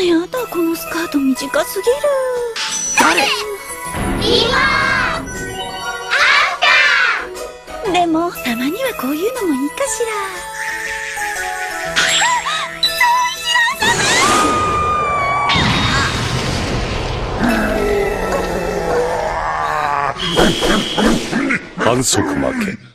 やだ、このスカート短すぎる。 誰？ 今あんでもたまにはこういうのもいいかしら。 反則負け。